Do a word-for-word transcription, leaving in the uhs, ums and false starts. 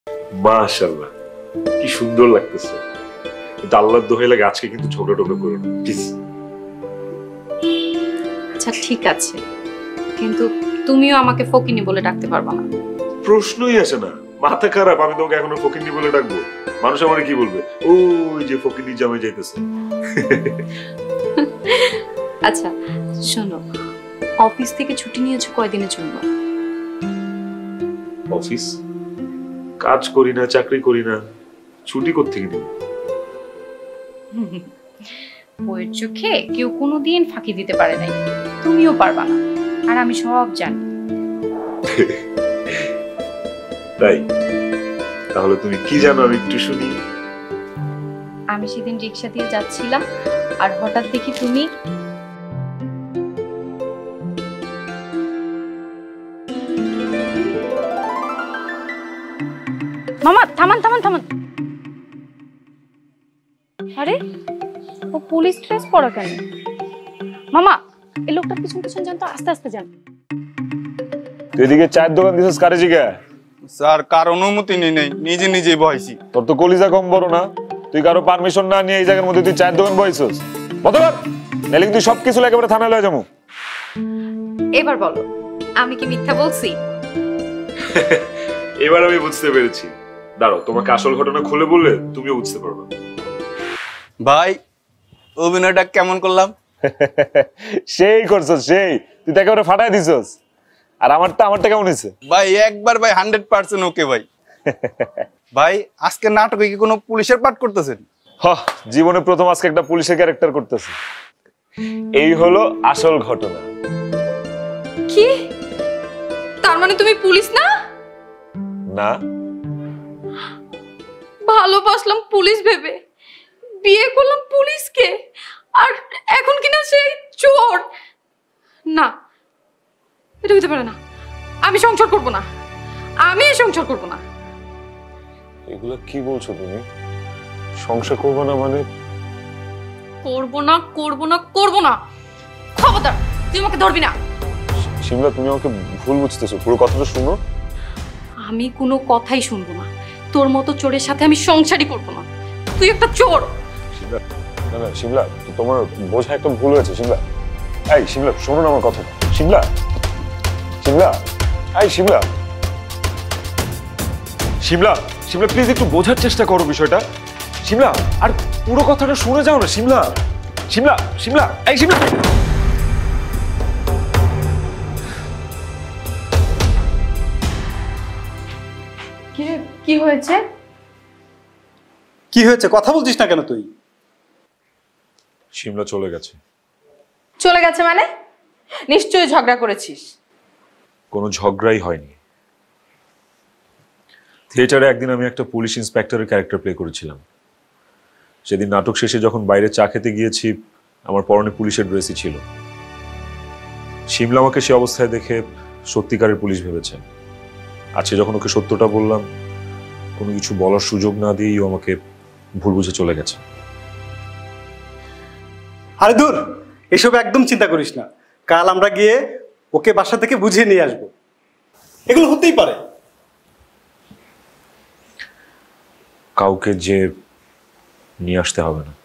মাশাআল্লাহ, কি সুন্দর লাগতেছে। কিন্তু আল্লাহর দোহাই লাগে আজকে কিন্তু ঝগড়া টগড়া করো না প্লিজ। আচ্ছা ঠিক আছে, কিন্তু তুমিও আমাকে ফকিনি বলে ডাকতে পারবা না। প্রশ্নই আসে না, মাথা খারাপ। আমি তোমাকে এখনো ফকিনি বলে ডাকবো? মানুষ আমারে কি বলবে? ওই যে ফকিনি জামাই যাইতেছে। আচ্ছা শোনো, অফিস থেকে ছুটি নিয়েছো কয়দিনের জন্য? অফিস কাজ করি না, চাকরি করি না, ছুটি কোত্থেকে নিব? বইয়ের চোখে কেউ কোনোদিন ফাঁকি দিতে পারে নাই, তুমিও পারবা না, আর আমি সব জানি। তাই? তাহলে তুমি কি জানো আমি একটু শুনি। আমি সেদিন রিক্সা দিয়ে যাচ্ছিলাম আর হঠাৎ দেখি তুমি মামা থামান থামান থামান। আরে ও পুলিশ ড্রেস পরা কেন? মামা এই লোকটার পিছন পিছন যান তো, আস্তে আস্তে যান। তুই এদিকে চায়ের দোকান দিছিস কারে জিগা? স্যার কার অনুমতি নেই নাই, নিজে নিজেই বহাইছি। তোর তো কলিজা কম বড় না, তুই কারো পারমিশন না নিয়ে এই জায়গার মধ্যে তুই চায়ের দোকান বহাইছিস? বদলার নাইলে তুই সবকিছু একেবারে থানায় লয়ে যাবো। এবার বলো আমি কি মিথ্যা বলছি? এবার আমি বুঝতে পেরেছি। দাঁড়াও, তোমাকে আসল ঘটনা খুলে বললে তুমিও বুঝতে পারবে। ভাই অভিনয়টা কেমন করলাম? সেই করছস, সেই তুই তো একেবারে ফাটাই দিছস। আর আমারটা আমারটা কেমন হয়েছে? ভাই একবার ভাই হান্ড্রেড পার্সেন্ট ওকে ভাই। ভাই আজকে নাটকে কি কোনো পুলিশের পাঠ করতেছেন? হ, জীবনে প্রথম আজকে একটা পুলিশের ক্যারেক্টার করতেছে। এই হলো আসল ঘটনা। কি? তার মানে তুমি পুলিশ না? না, ভালোবাসলাম পুলিশ ভেবে, বিয়ে করলাম পুলিশকে, আর এখন কিনা সেই চোর। না, এটা হতে পারে না। আমি সংসার করব না, আমি সংসার করব না। এগুলো কি বলছো তুমি? সংসার করবো না মানে? করব না, করব না, করব না। খবরদার তুই আমাকে ধরবি না। শিমলা, তুমি আমাকে ভুল বুঝতেছো, পুরো কথাটা শুনো। আমি কোনো কথাই শুনবো না। তোর মতো চোরের সাথে আমি সংসারই করব না। তুই একটা চোর। শিমলা, না না শিমলা, তোমার বোঝা একটা ভুল হয়েছে। শিমলা, এই শিমলা শোনো না আমার কথা। শিমলা, শিমলা, এই শিমলা, শিমলা, শিমলা প্লিজ একটু বোঝার চেষ্টা করো বিষয়টা। শিমলা, আর পুরো কথাটা শুনে যাও না। শিমলা, শিমলা, শিমলা, এই শিমলা। কি কি হয়েছে? কি হয়েছে কথা বলছিস না কেন তুই? শিমলা চলে গেছে। চলে গেছে মানে? নিশ্চয়ই ঝগড়া করেছিস। কোনো ঝগড়াই হয়নি। থিয়েটারে একদিন আমি একটা পুলিশ ইন্সপেক্টরের ক্যারেক্টার প্লে করেছিলাম। সেদিন নাটক শেষে যখন বাইরে চা খেতে গিয়েছি, আমার পরনে পুলিশের ড্রেসই ছিল। শিমলা আমাকে সে অবস্থায় দেখে সত্যিকারের পুলিশ ভেবেছে। আজকে যখন ওকে সত্যটা বললাম, কোনো কিছু বলার সুযোগ না দিয়েই ও আমাকে ভুল বুঝে চলে গেছে। আরে দূর, এসব একদম চিন্তা করিস না। কাল আমরা গিয়ে ওকে বাসা থেকে বুঝিয়ে নিয়ে আসবো। এগুলো হতেই পারে। কাউকে যে নিয়ে আসতে হবে না।